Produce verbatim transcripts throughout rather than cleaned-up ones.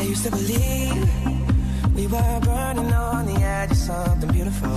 used to believe we were burning on the edge of something beautiful.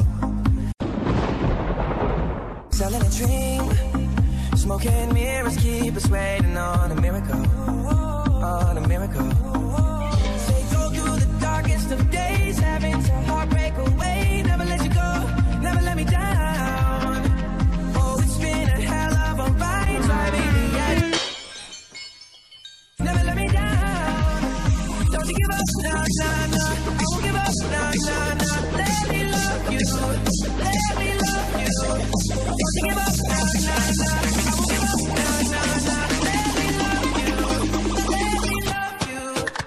Selling a dream, smoking mirrors keep us waiting on a miracle, on a miracle. They go through the darkest of days, having to heartbreak away. Never let you go, never let me down. Oh, it's been a hell of a ride, driving the edge. Never let me down. Don't you give up, nah, nah, nah. I won't give up, nah, nah, nah. Let me love you, let me love you. Don't you give up, nah, nah, nah. I won't give up, nah, nah, nah. Let me love you, let me love you.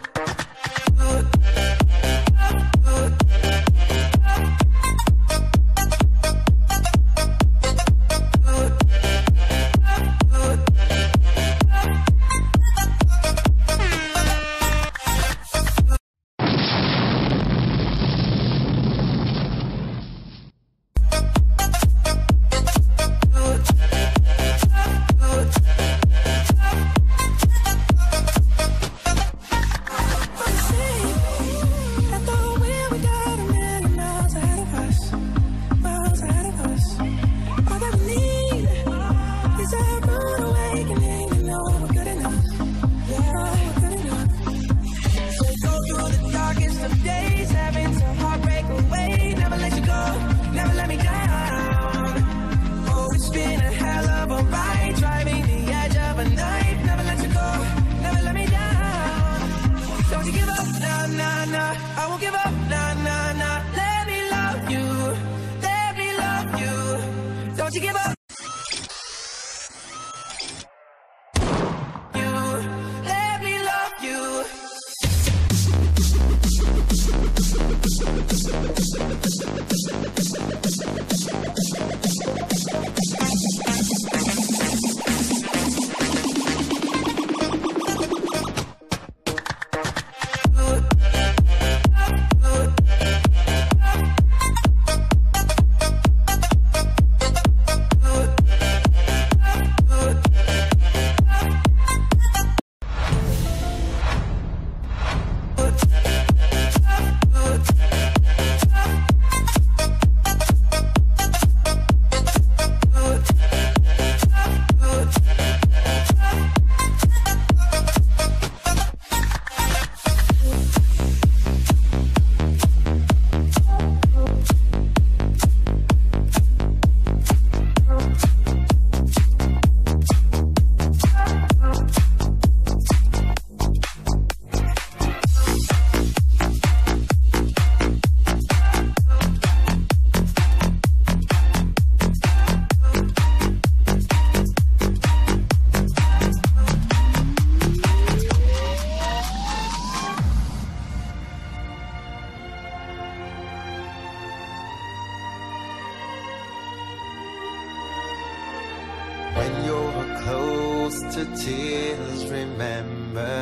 When you're close to tears, remember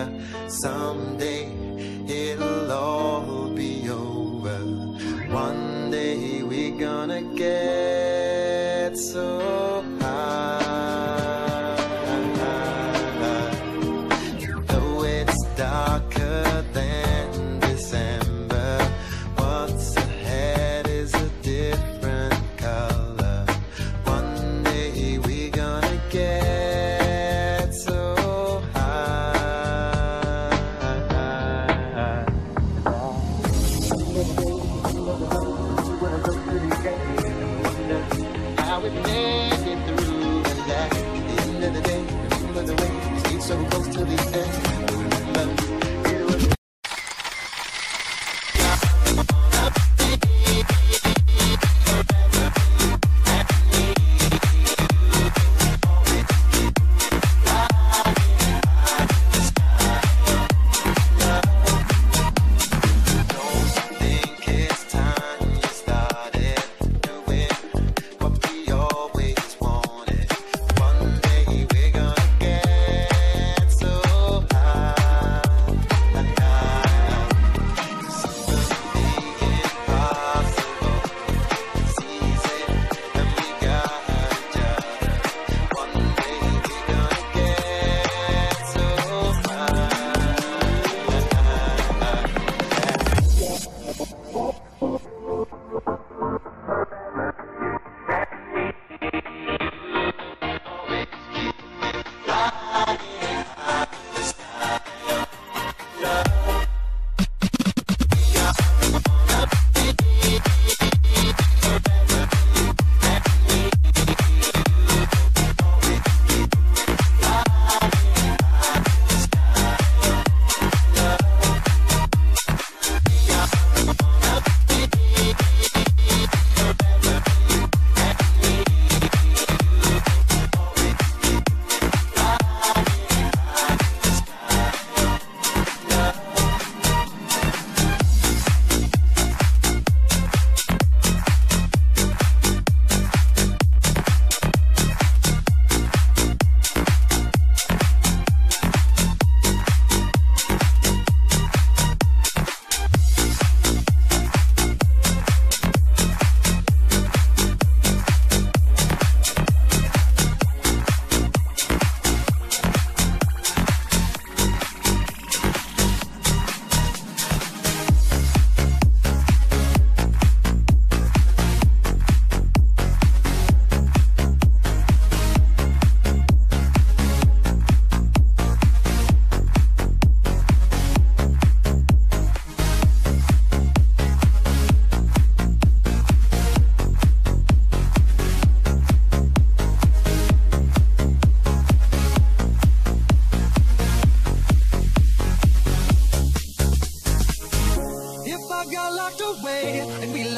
someday it'll all be over. One day we're gonna get so high. Though it's darker than December, what's ahead is a different color. One day we're gonna get so high. How we make it through, and that at the end of the day, remember the way we stayed so close to the end. Remember it was high.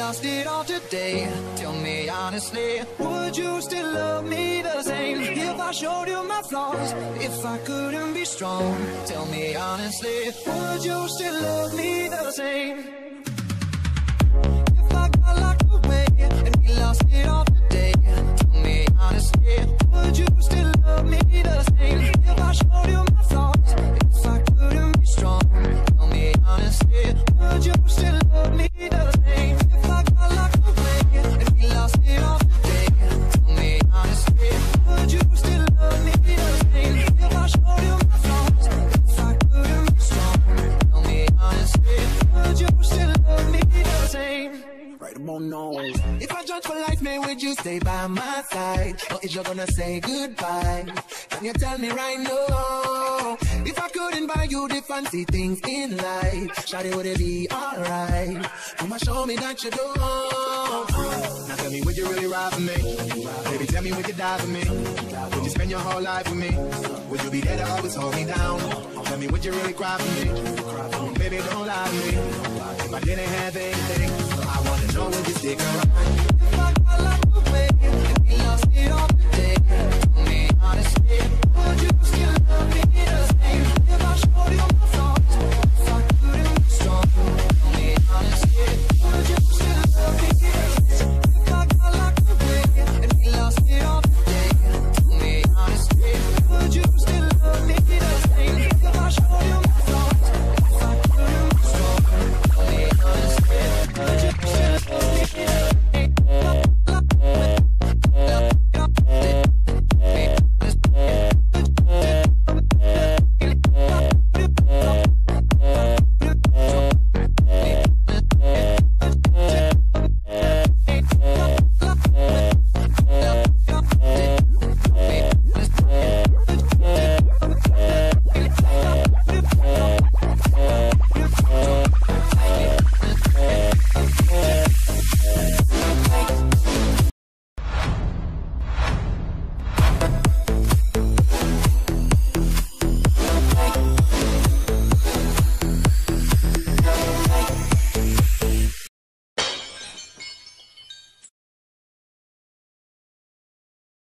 lost it all today. Tell me honestly, would you still love me the same if I showed you my flaws? If I couldn't be strong, tell me honestly, would you still love me the same? If I got locked away and we lost it all today, tell me honestly, would you still love me the same if I showed you my flaws? If I couldn't be strong, tell me honestly, would you still love me the same? If I got locked away and we lost it all today, tell me honestly, would you still love me the same if I showed you my flaws? If I couldn't be strong, tell me honestly, would you still love me the same? Right about now. If I judge for life, man, would you stay by my side? Or is you gonna say goodbye? Can you tell me right now? If I couldn't buy you the fancy things in life, shawty, would it be alright? Come on, show me that you do. Now tell me, would you really ride for me? Baby, tell me, would you die for me? Would you spend your whole life with me? Would you be there to always hold me down? Tell me, would you really cry for me? Baby, don't lie to me. If I didn't have anything, I wanna know, would you stick around? If I got locked away and we lost it all today,